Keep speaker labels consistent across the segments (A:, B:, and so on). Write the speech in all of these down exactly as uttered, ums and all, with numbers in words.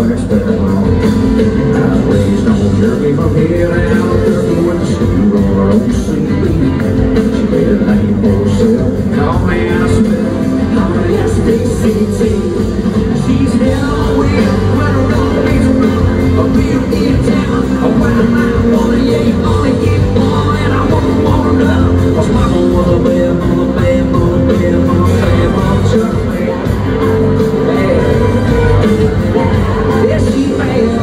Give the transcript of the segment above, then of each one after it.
A: blacks back home. I was raised on jerky from here out. Jerky went to school on her own C B. She made a name for herself. Called me out of spell. Called me S D C T. She's here on wheel. When her road is around. A real in town. A white line woman. Yeah, you only get one. And I won't want her love. Cause mama was a bad mother, bad mother, bad mother, bad mother, Chuck man. Bad. Yes, she bad.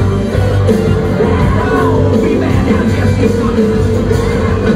A: Oh, we bad now, yes, she's funny.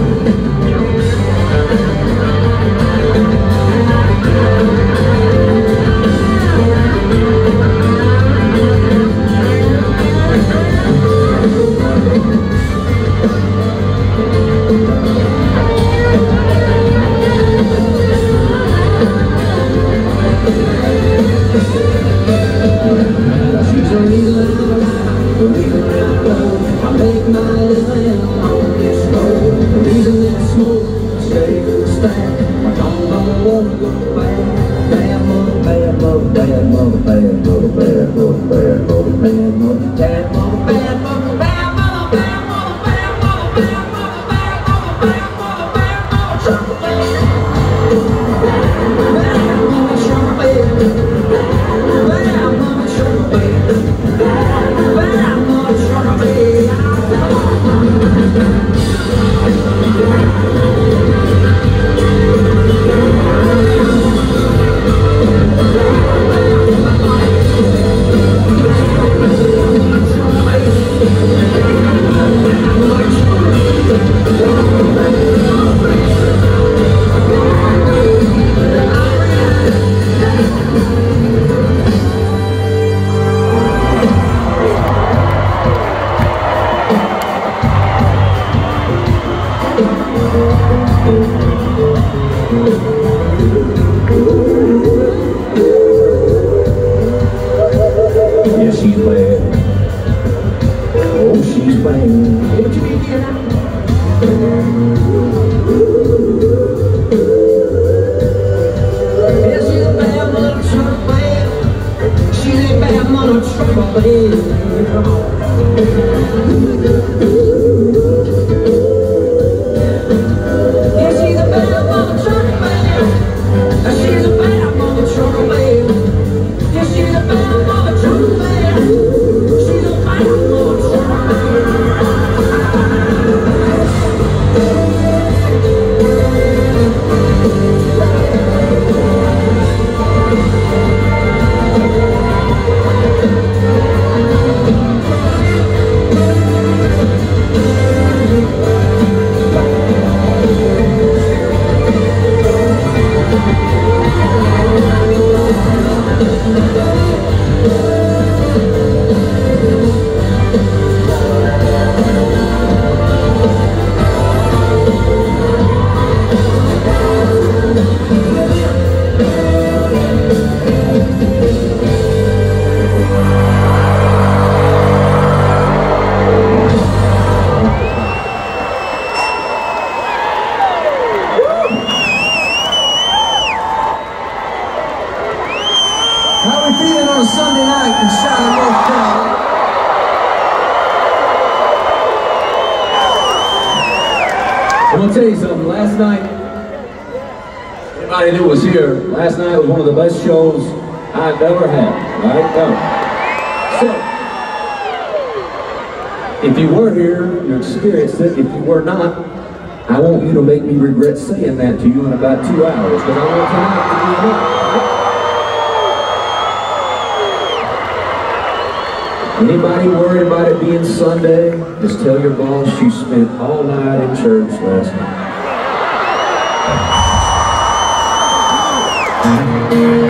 B: Last night was one of the best shows I've ever had, right? No. So, if you were here, you experienced it. If you were not, I want you to make me regret saying that to you in about two hours, because I want tonight to be enough. Anybody worried about it being Sunday, just tell your boss you spent all night in church last night.